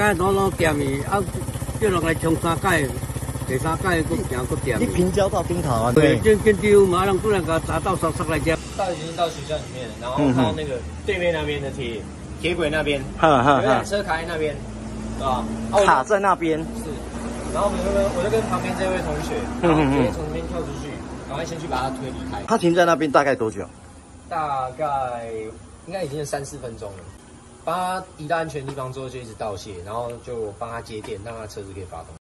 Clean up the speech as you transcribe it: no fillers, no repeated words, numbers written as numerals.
间拢点伊，啊，叫落来冲三届，第三届佫行佫点。 你平交到顶头啊？ 对，跟丢马上突然给他砸到上来这样。 已经到学校里面，然后看到那个对面那边的铁轨那边，有辆车卡在那边，对吧？ 卡在那边。 是，然后我就跟旁边这位同学，然后直接从那边跳出去，赶快先去把他推离开。 他停在那边大概多久？ 大概应该已经是3、4分钟了。帮他移到安全地方之后，就一直道谢，然后就帮他接电，让他车子可以发动。